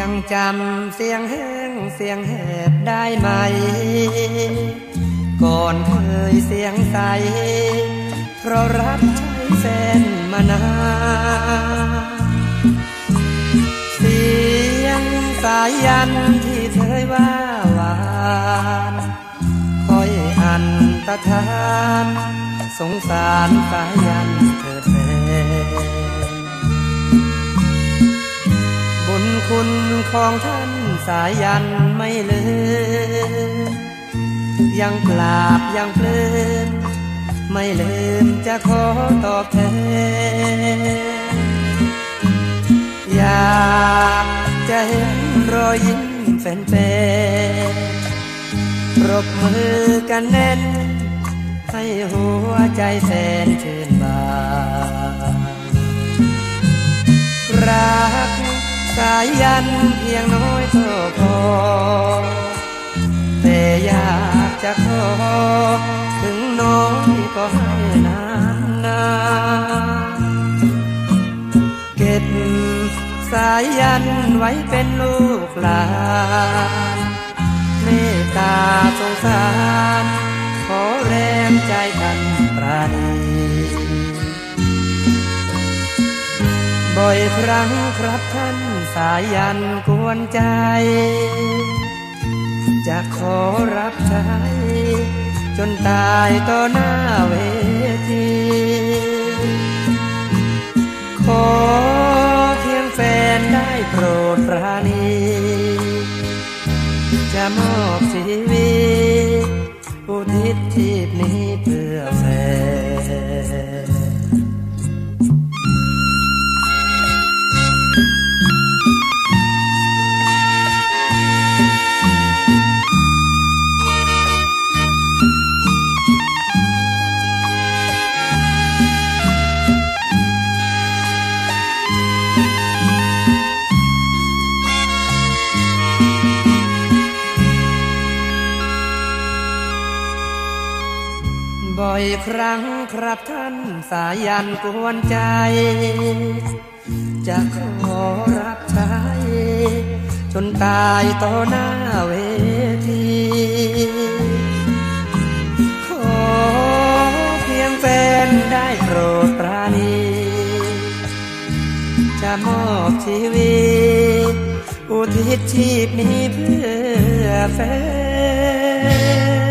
ยังจำเสียงแห้งเสียงแหบได้ไหมก่อนเคยเสียงใสเพราะรักใช้แฟนมานานเสียงสายยันที่เคยว่าหวานคอยอันตะทานสงสารสายยันเถิดแฟนบุญคุณของท่านสายยันไม่ลืมยังกราบยังเพลินไม่ลืมจะขอตอบแทนอยากจะเห็นรอยยิ้มแฟนๆปรบมือกันแน่นให้หัวใจแฟนชื่นบานรักสายยันเพียงน้อยก็พอแต่อยากจะขอถึงน้อยก็ให้นานๆเก็บสายยันไว้เป็นลูกหลานเมตตาสงสารขอแรงใจกันปราณีบ่อยครั้งครับท่านสายันกวนใจจะขอรับใช้จนตายต่อหน้าเวทีขอเพียงแฟนได้โปรดปราณีจะมอบชีวิตอุทิศชีพนี้เพื่อแฟนบ่อยครั้งครับท่านสายันกวนใจจะขอรับใช้จนตายต่อหน้าเวทีขอเพียงแฟนได้โปรดปราณีจะมอบชีวิตอุทิศชีพนี้เพื่อแฟน